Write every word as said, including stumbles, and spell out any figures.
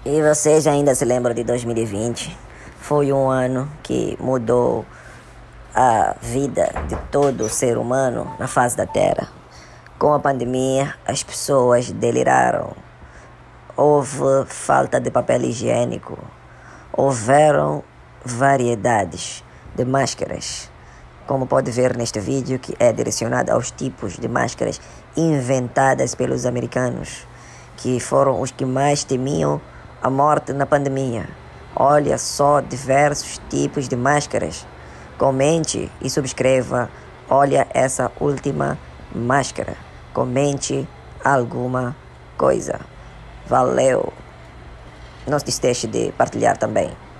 E vocês ainda se lembram de dois mil e vinte? Foi um ano que mudou a vida de todo ser humano na face da Terra. Com a pandemia, as pessoas deliraram. Houve falta de papel higiênico. Houveram variedades de máscaras. Como pode ver neste vídeo, que é direcionado aos tipos de máscaras inventadas pelos americanos, que foram os que mais temiam a morte na pandemia. Olha só diversos tipos de máscaras. Comente e subscreva. Olha essa última máscara. Comente alguma coisa. Valeu. Não se deixe de partilhar também.